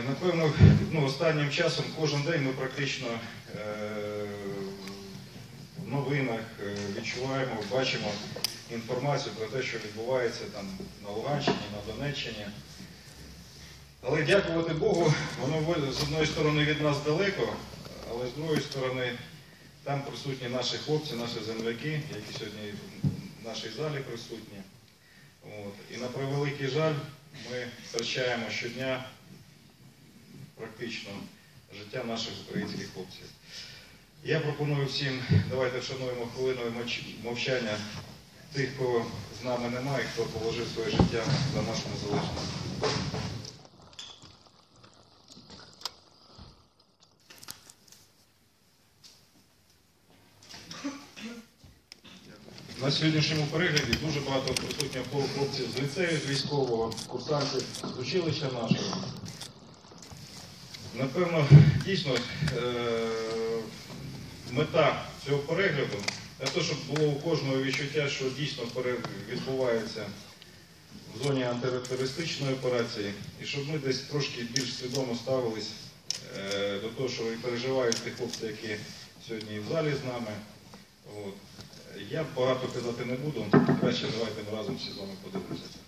Напевно, останнім часом кожен день ми практично в новинах відчуваємо, бачимо інформацію про те, що відбувається там на Луганщині, на Донеччині. Але дякувати Богу, воно з одної сторони від нас далеко, але з другої сторони там присутні наші хлопці, наші земляки, які сьогодні в нашій залі присутні. І на превеликий жаль, ми втрачаємо щодня практично життя наших українських хлопців. Я пропоную всім, давайте вшануємо хвилиною мовчання тих, кого з нами немає, хто положив своє життя за нашу незалежність. На сьогоднішньому перегляді дуже багато присутніх хлопців з ліцею, з військового, курсантів, з училища нашого. Напевно, дійсно, мета цього перегляду – те, щоб було у кожного відчуття, що дійсно відбувається в зоні антитерористичної операції, і щоб ми десь трошки більш свідомо ставились до того, що і переживають ті хлопці, які сьогодні в залі з нами. Я багато казати не буду, краще давайте ми разом всі з вами подивимося.